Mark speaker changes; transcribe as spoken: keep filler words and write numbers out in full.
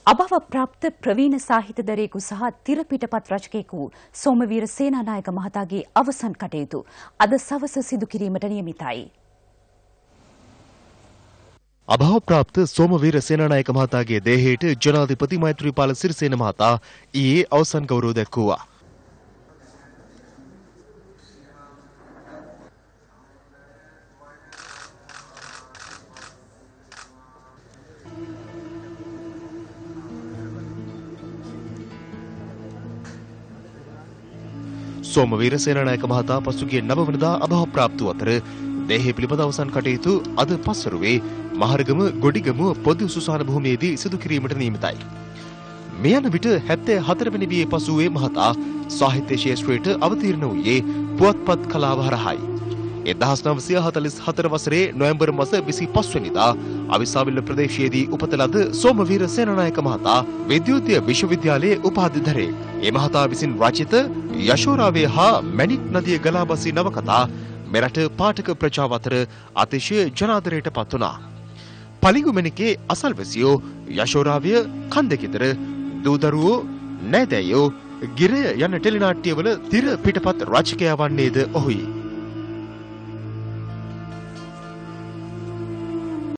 Speaker 1: අභව ප්‍රාප්ත ප්‍රවීණ සාහිත්‍යදරයෙකු සහ තිර පිටපත් රචකයෙකු සෝමවීර සේනානායක මහතාගේ අවසන් කටයුතු අද සවස සිදු කිරීමට නියමිතයි.
Speaker 2: අභව ප්‍රාප්ත සෝමවීර සේනානායක මහතාගේ දේහයට ජනාධිපති මෛත්‍රීපාල සිරිසේන මහතා ඊයේ අවසන් ගෞරව දැක්වුවා. සෝමවීර සේනානායක මහතා පසුගිය නව වෙනිදා අභව ප්‍රාප්ත වූ අතර දේහය පිළිබඳ අවසන් කටයුතු අද පස්වරුවේ මහරගම ගොඩිගම පොදු සුසාන භූමියේදී සිදු කිරීමට නියමිතයි. මේ යන විට හැත්තෑ හතර වෙනි වියේ පසු වූ මහතා සාහිත්‍ය ශාස්ත්‍රයට අවතීර්ණ වූයේ පුවත්පත් කලාව හරහායි. එක්දහස් නවසිය හතළිස් හතර වසරේ නොවැම්බර් මාස විසිපස් වෙනිදා අවිස්සාවිල්ල ප්‍රදේශයේදී උපත ලද සෝමවීර සේනානායක මහතා විද්‍යුත් විශ්වවිද්‍යාලයේ උපාධිධරේ. ඒ මහතා විසින් රචිත යශෝරාවේ හා මැණික් නදිය ගලා බසී නවකතා මෙරට පාඨක ප්‍රජාව අතර අතිශය ජනාදරයට පත් වුණා. පලිඟු මැණිකේ අසල්වැසියෝ යශෝරාවිය කන්දෙකිදර දූදරුවෝ නෑදෑයෝ ගිරය යන ටෙලිනාට්‍යවල තිර පිටපත් රචකයා වන්නේද ඔහුයි.